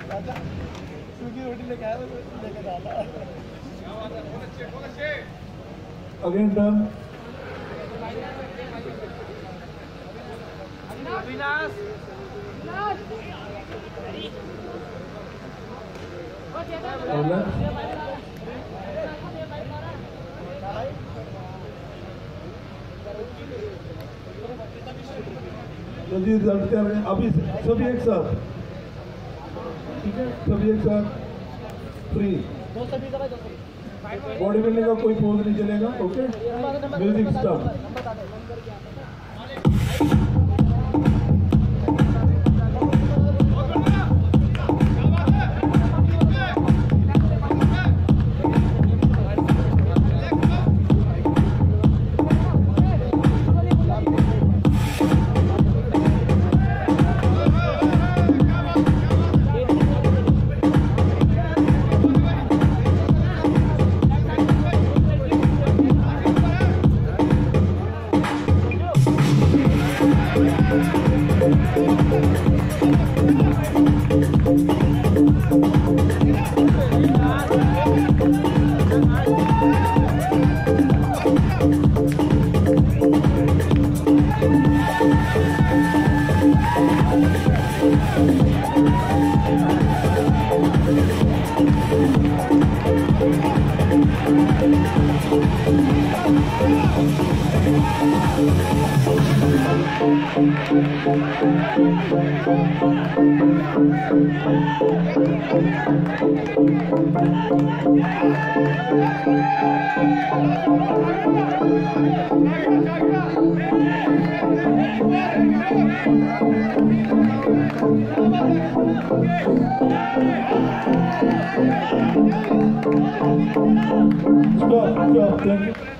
सूखी रोटी लेके आया लेके जाता। Again turn. अविनाश जल्दी रिजल्ट क्या है अभी सभी एक साथ, ठीक है सभी एक साथ फ्री। बॉडी बिल्डिंग का कोई पोज नहीं चलेगा। Okay music start. Stop, thank you.